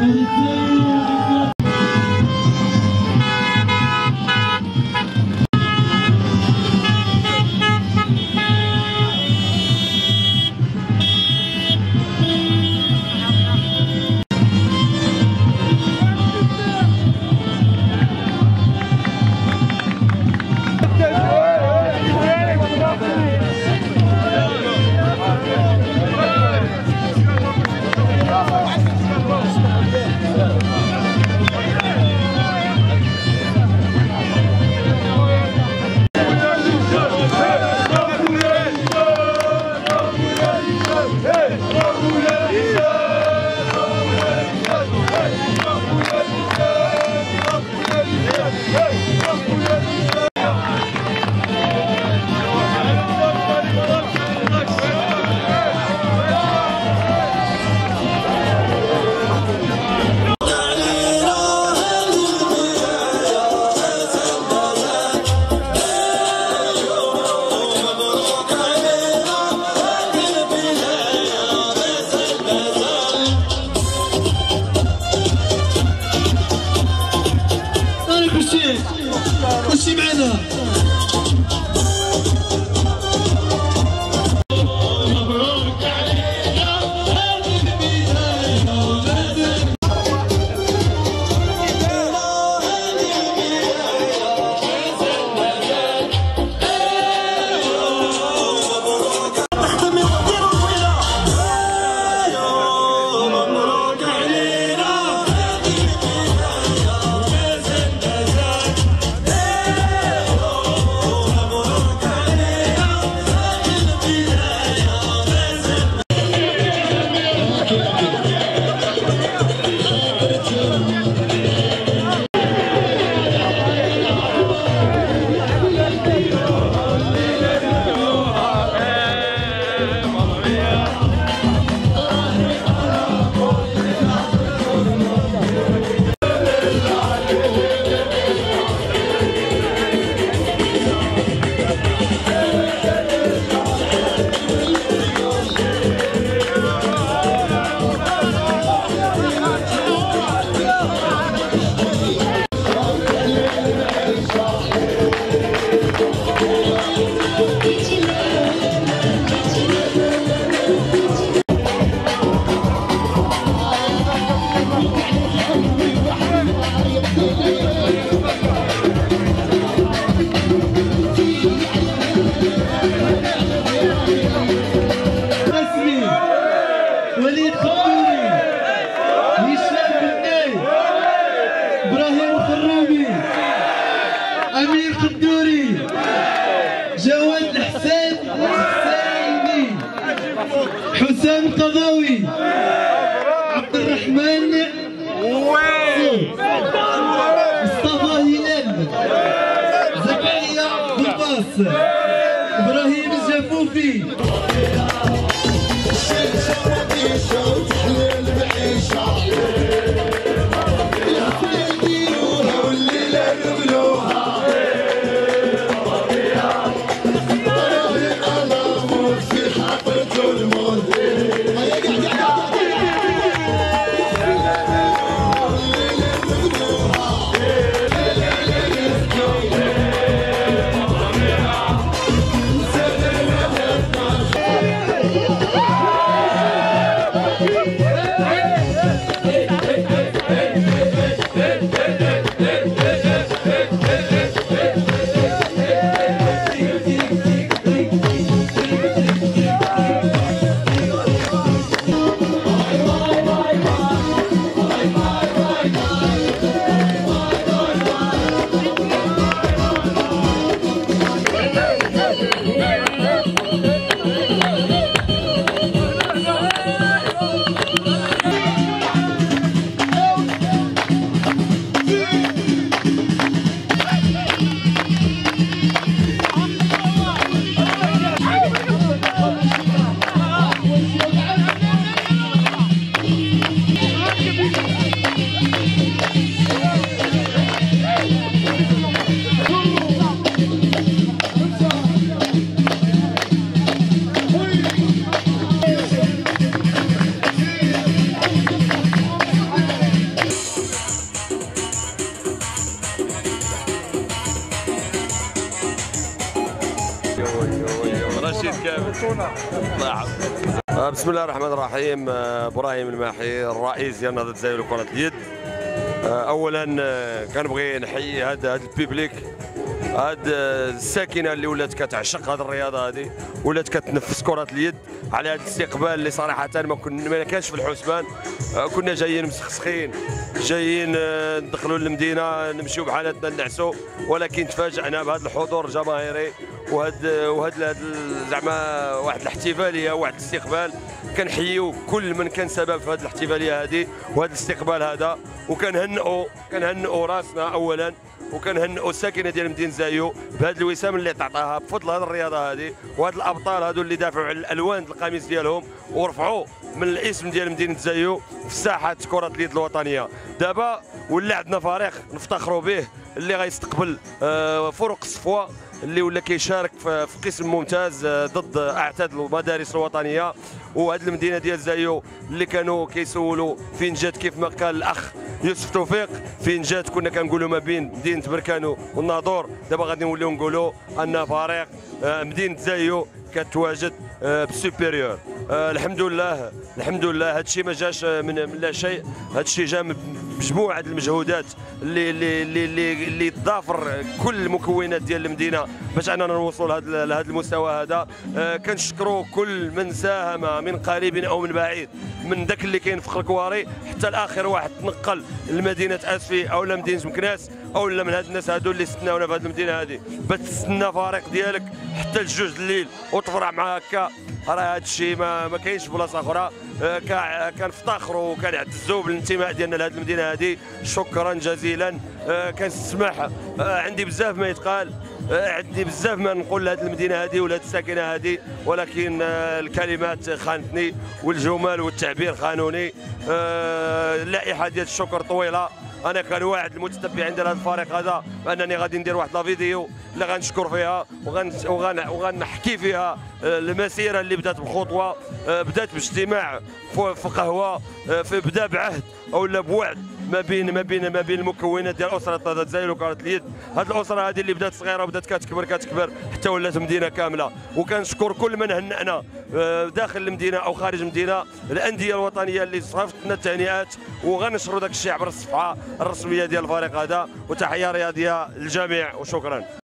خشي معنا. وليد خضوري، هشام بناي، ابراهيم الخرابي، امير خدوري، جواد الحسين الحسيني، حسام القضاوي، عبد الرحمن مصطفى هلال، زكريا بوباس، ابراهيم الجفوفي. Yeah. بسم الله الرحمن الرحيم. ابراهيم الماحي الرئيس ديال نهضه الجزائر لكره اليد. اولا كنبغي نحيي هذا البيبليك، هاد الساكنه اللي ولات كتعشق هذه الرياضه هذه، ولات كتنفس كره اليد، على هذا الاستقبال اللي صراحه ما كانش في الحسبان. كنا جايين مسخسخين، جايين ندخلوا للمدينه نمشيو بحالتنا نعسوا، ولكن تفاجئنا بهذا الحضور الجماهيري وهذا زعما واحد الاحتفاليه وواحد الاستقبال. كنحييو كل من كان سبب في هذه الاحتفاليه هذه وهذا الاستقبال هذا، وكنهنئوا راسنا اولا، وكنهنئوا الساكنه ديال مدينه زايو بهذا الوسام اللي تعطاها بفضل هذه الرياضه هذه، وهاد الابطال هذو اللي دافعوا على الالوان القميص ديالهم ورفعوا من الاسم ديال مدينه زايو في ساحه كره اليد الوطنيه. دابا ولا عندنا فريق نفتخروا به اللي غيستقبل فرق الصفوه اللي ولا كيشارك في قسم ممتاز ضد اعتاد المدارس الوطنيه. وهذه المدينه ديال زايو اللي كانوا كيسولوا فين جات، كيف ما قال الاخ يوسف توفيق، فين جات كنا كنقولوا ما بين مدينه بركانو والناظور، دابا غادي نوليو نقولوا ان فريق مدينه زايو كتواجد بالسوبيريور. الحمد لله هذا الشيء ما جاش من لا شيء، هذا الشيء جا مجموعه المجهودات اللي تضافر كل المكونات ديال المدينه باش اننا نوصلوا لهذا المستوى هذا. كنشكروا كل من ساهم من قريب او من بعيد، من ذاك اللي كاين في خركواري حتى الاخر واحد تنقل لمدينه اسفي او لمدينه مكناس او من هاد الناس هادو اللي استناونا في هذه المدينه هذه باش تستنى فريق ديالك حتى لجوج الليل وتفرح مع هكا. راه هذا الشيء ما كاينش بلاصه اخرى. كنفتخروا وكنعتزوا بالانتماء ديالنا لهذه المدينه هذه. شكرا جزيلا. كنسمح عندي بزاف ما يتقال، عندي بزاف ما نقول لهذه المدينه هذه ولهذه الساكنه هذه، ولكن الكلمات خانتني والجمل والتعبير خانوني. اللائحه ديال الشكر طويله. انا كنواعد المتتبعين ديال هذا الفريق هذا بانني غادي ندير واحد لا فيديو اللي غنشكر فيها وغنحكي فيها المسيره اللي بدات بخطوه، بدات باجتماع في قهوه، بدا بعهد او لا بوعد ما بين المكونات ديال اسره نهضه الجزائر وكره اليد. هذه الاسره هذه اللي بدات صغيره وبدات كتكبر حتى ولات مدينه كامله. وكنشكر كل من هنأنا داخل المدينه او خارج المدينه، الانديه الوطنيه اللي صيفط لنا التهنئات، وغنشروا داك الشيء عبر الصفحه الرسميه ديال الفريق هذا. وتحيه رياضيه للجميع وشكرا.